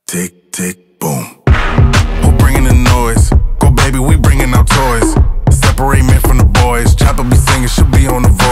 Tick, tick, boom. Who bringing the noise? Go baby, we bringing our toys. Separate men from the boys. Chopper be singing, she'll be on the voice.